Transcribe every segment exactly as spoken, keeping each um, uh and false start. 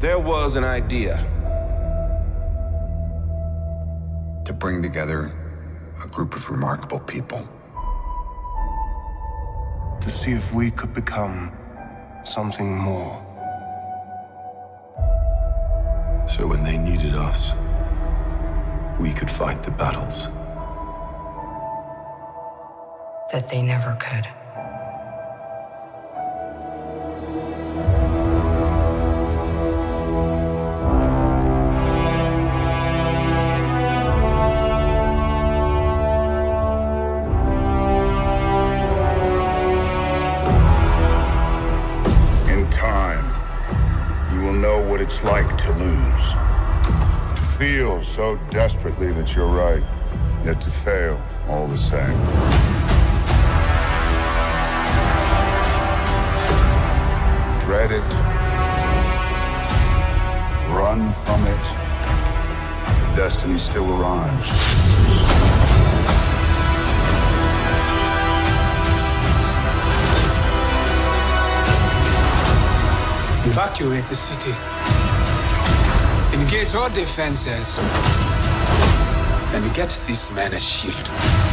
There was an idea to bring together a group of remarkable people. To see if we could become something more. So when they needed us, we could fight the battles that they never could. In time, you will know what it's like to lose. To feel so desperately that you're right, yet to fail all the same. Dread it. Run from it. Destiny still arrives. Evacuate the city. Engage all defenses. And get this man a shield.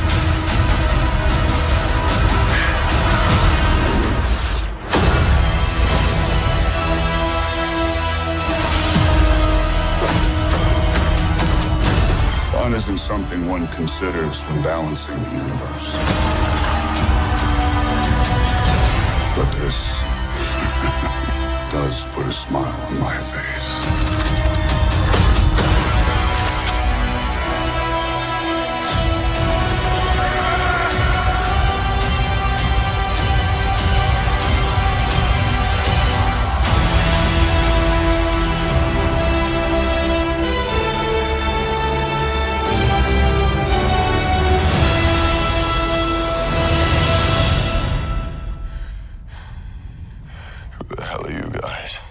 Fun isn't something one considers when balancing the universe. But this does put a smile on my face. Who the hell are you guys?